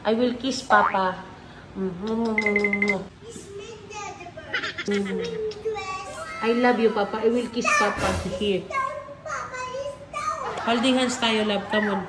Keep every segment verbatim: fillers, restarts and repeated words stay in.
I will kiss Papa. Mm. I love you, Papa. I will kiss Papa. Here. Holding hands tayo, love. Come on.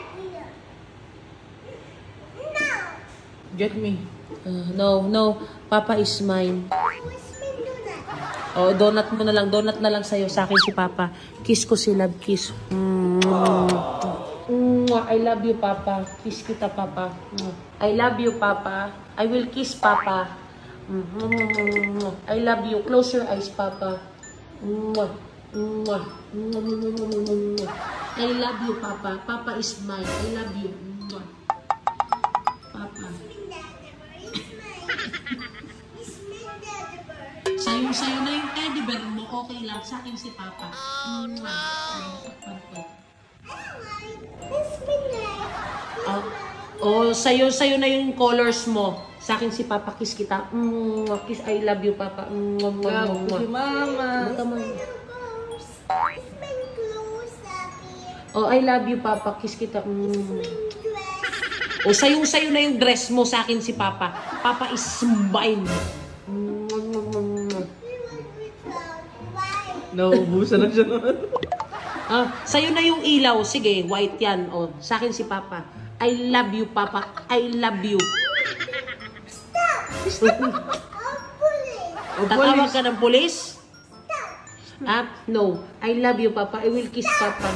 Get me. Uh, no, no. Papa is mine. Oh, donut mo na lang. Donut na lang sa'yo. Sa akin si Papa. Kiss ko si love. Kiss. Mm. Mm. I love you, Papa. Kiss kita, Papa. Mm. I love you, Papa. I will kiss Papa. Mm. I love you. Close your eyes, Papa. Mm. Mm. I love you, Papa. Papa is mine. I love you. Mm. Papa. Sayo, sayo na yung teddy bear mo. Okay lang. Sa akin si Papa. Oh, no. Oh, oh, sayo, sayo na yung colors mo. Sa akin si Papa. Kiss kita. Mm, kiss. I love you, Papa. Mm, mm, Love mm, you, Mama. Oh, I love you, Papa. Kiss kita. Mm. Oh, sayo, sayo na yung dress mo. Sa akin si Papa. Papa is mine. Naubusan na siya naman. Ah, sa'yo na yung ilaw. Sige, white yan. Oh, sa akin si Papa. I love you, Papa. I love you. Stop! Tatawag ka ng pulis? Ah, no. I love you, Papa. I will kiss Papa.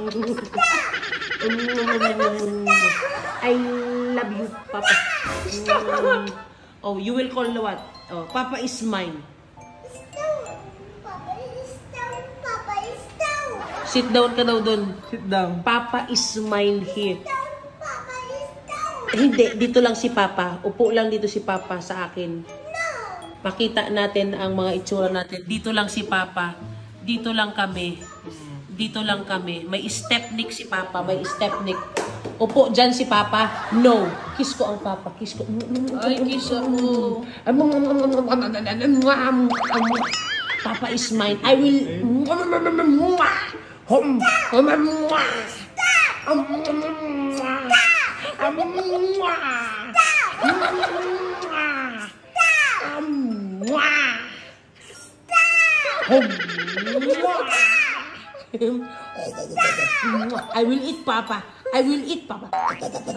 I love you, Papa. Oh, you will call the what? Oh, Papa is mine. Sit down ka daw doon. Sit down. Papa is mine here. Hindi, dito lang si Papa. Upo lang dito si Papa sa akin. Pakita natin ang mga itsura natin. Dito lang si Papa. Dito lang kami. Dito lang kami. May stepnik si Papa. May stepnik. Upo dyan si Papa. No. Kiss ko ang Papa. Kiss ko. Ay, kiss ako. Papa is mine. I will... Hum, hum, I will eat Papa. I will eat Papa. Stop!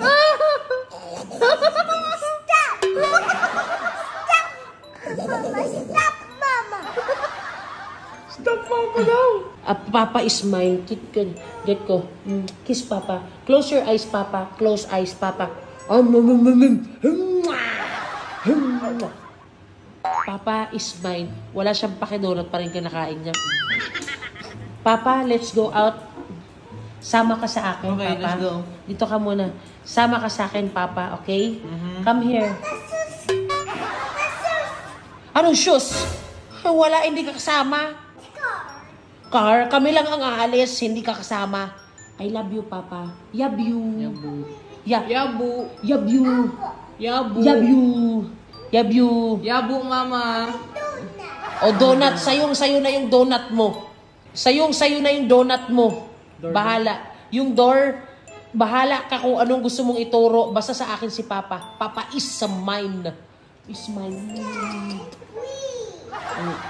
Stop, Mama! Stop, Mama daw! Uh, Papa is mine. Get, get, get ko. Mm. Kiss Papa. Close your eyes, Papa. Close eyes, Papa. Papa is mine. Wala siyang pakidonut pa rin kinakain niya. Papa, let's go out. Sama ka sa akin, Okay, Papa. let's go. Dito ka muna. Sama ka sa akin, Papa. Okay? Mm-hmm. Come here. Anong shoes? Wala, hindi ka kasama. Car, kami lang ang aalis, hindi ka kasama. I love you, Papa. Yab you. Yabu. Ya. Yabu. Yab you. Yabu. Yab you. Yab you. Yabu, Mama. O donut, sayong sayo na yung donut mo. Sayong sayo na yung donut mo. Door Bahala. Yung door, bahala ka kung anong gusto mong ituro. Basta sa akin si Papa. Papa is mine. Is mine. Mm.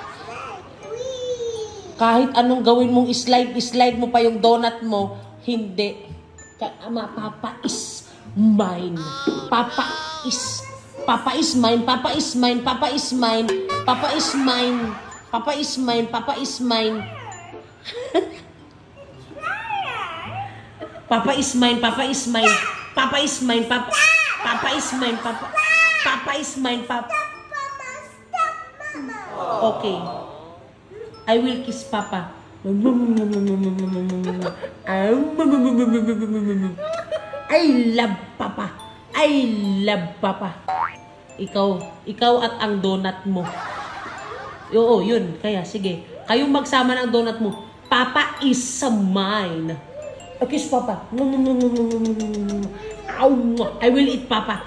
Kahit anong gawin mong slide, slide mo pa yung donut mo, hindi. Ama, Papa is mine. Papa is, Papa is mine, Papa is mine, Papa is mine, Papa is mine, Papa is mine, Papa is mine. Papa is mine, Papa is mine, Papa is mine, Papa, Papa is mine, Papa, Papa is mine, Papa. Okay. I will kiss Papa. I love Papa. I love Papa. Ikaw, ikaw at ang donut mo. Oo, yun. Kaya, sige. Kayong magsama ng donut mo. Papa is mine. A kiss Papa. I will eat Papa.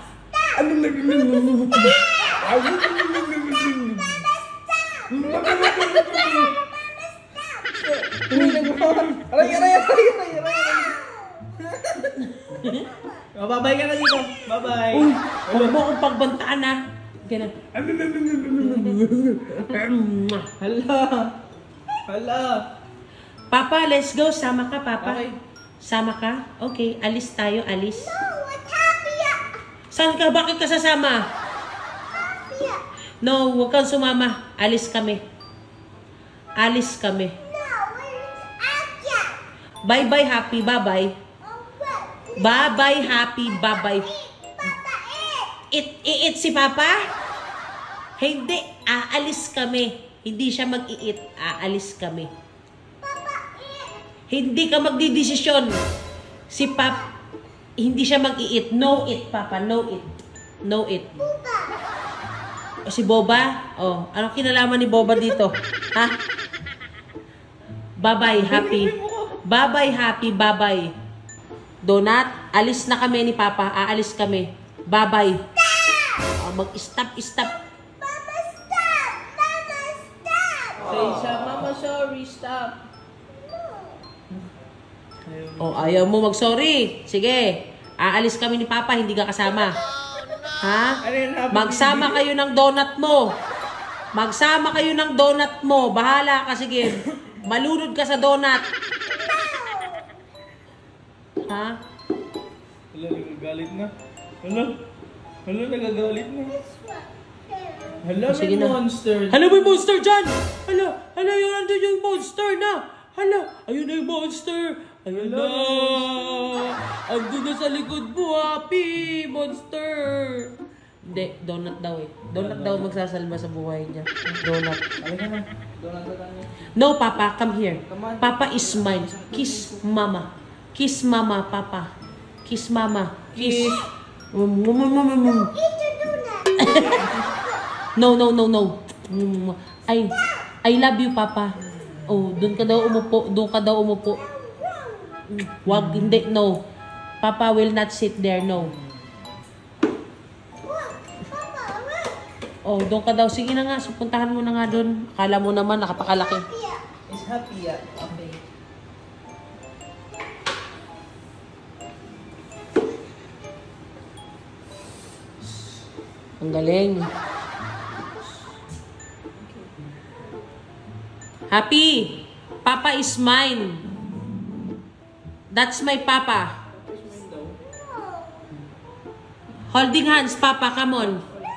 Aray, aray, aray, aray, aray. Mababay ka na dito. Bye-bye. Uy, huwag mo akong pagbantaan na. Ganun. Hala. Hala. Papa, let's go. Sama ka, Papa. Okay. Sama ka? Okay, alis tayo, alis. No, what's happy? Saan ka? Bakit ka sasama? Happy. No, huwag kang sumama. Alis kami. Alis kami. No, where's Akia? Bye-bye, happy. Bye-bye. Oh, what? Bye-bye, happy. Bye-bye. Papa, it. It, iit si Papa? Hindi. Aalis kami. Hindi siya mag-iit. Aalis kami. Papa, it. Hindi ka magdidesisyon. Si Pap, hindi siya mag-iit. No it, Papa. No it. No it. Buba. O, si Boba? Oh, ano kinalaman ni Boba dito? Ha? Bye-bye, happy. Bye-bye, happy. Bye-bye. Donut, alis na kami ni Papa. Aalis kami. Bye-bye. Oh, mag-stop, stop. Mama, stop. Mama, stop. Say siya, Mama, sorry, stop. Oh, ayaw mo mag-sorry. Sige. Aalis kami ni Papa, hindi ka kasama. Ha? Ano yun, happy Magsama baby? kayo ng donut mo. Magsama kayo ng donut mo. Bahala ka, sige. Malunod ka sa donut. Ha? Hala, nagagalit na. Hala. Hala, nagagalit na. Hala, Oh, sige may na. monster. Hala, may monster dyan! Hala, hala, yung andun yung monster na! Hala, ayun na yung monster! Ayun na! Andun na sa likod mo, happy! Monster! Hindi, donut daw eh. Donut daw magsasalba sa buhay niya. Donut. Halika na. Donut na tayo. No, Papa, come here. Come on. Papa is mine. Kiss Mama. Kiss Mama, Papa. Kiss Mama. Kiss. Mm, mm, mm, mm, mm. Eat your donut. No, no, no, no. Mm, I, I love you, Papa. Oh, doon ka daw umupo. Doon ka daw umupo. Mm, Wag, hindi, no. Papa will not sit there, no. Look, Papa, look. Oh, doon ka daw. Sige na nga, so puntahan mo na nga doon. Akala mo naman, nakapakalaki. Here. Is happy, yeah. Okay. Ang galing. Happy. Papa is mine. That's my Papa. Holding hands, Papa. Come on.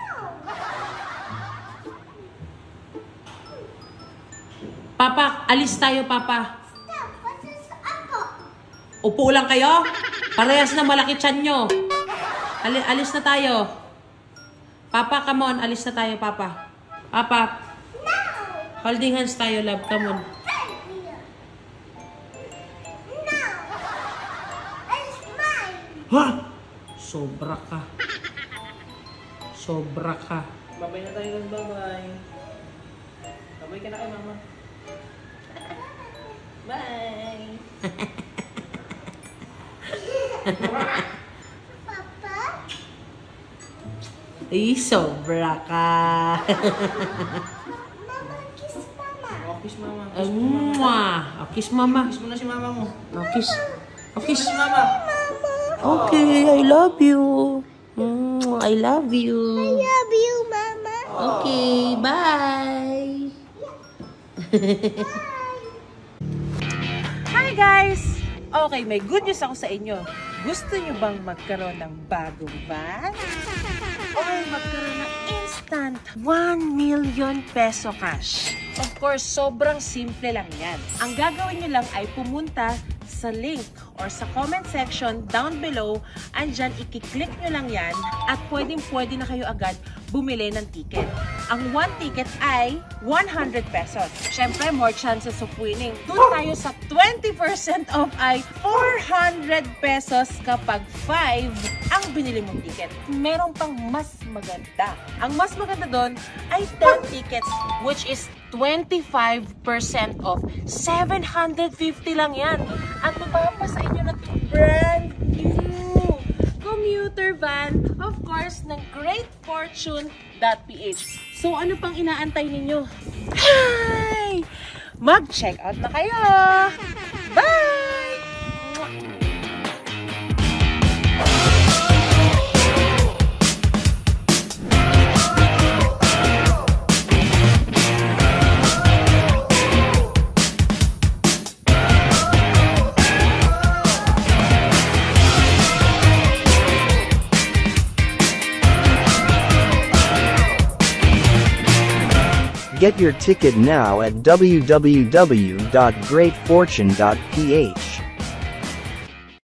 Papa, alis tayo, Papa. Stop. What is apple? Upo lang kayo. Parehas na malaki tiyan nyo. Ali alis na tayo. Papa, come on. Alis na tayo, Papa. Papa. No. Holding hands tayo, love. Come on. Here. No. It's mine. Ha? Sobra ka. Sobra ka. Babay na tayo ng babay. Babay ka na kay Mama. Bye! Papa. Ay, sobra ka. Mama, kiss Mama. Oh, kiss Mama. Ay, Kiss mo, Mama. mwah. Oh, kiss Mama. Kiss mo na si Mama mo. Oh, kiss. Oh, Kiss kiss. mo si Mama. Okay, I love you. Mm, I love you. Love you, Mama. Okay, bye. Hi guys! Okay, may good news ako sa inyo. Gusto nyo bang magkaroon ng bagong van? Or magkaroon ng instant one million peso cash? Of course, sobrang simple lang yan. Ang gagawin nyo lang ay pumunta sa link or sa comment section down below. Andyan, ikiklik nyo lang yan at pwedeng pwede na kayo agad bumili ng ticket. Ang one ticket ay one hundred pesos. Siyempre, more chances of winning. Doon tayo sa twenty percent off ay four hundred pesos kapag five ang binili mong ticket. Meron pang mas maganda. Ang mas maganda doon ay ten tickets, which is twenty-five percent off. seven hundred fifty lang yan. At mapapasa sa inyo na ito brand new commuter van, of course, ng Great Fortune dot p h. So, ano pang inaantay ninyo? Hi! Mag-check out na kayo! Bye! Get your ticket now at w w w dot great fortune dot p h.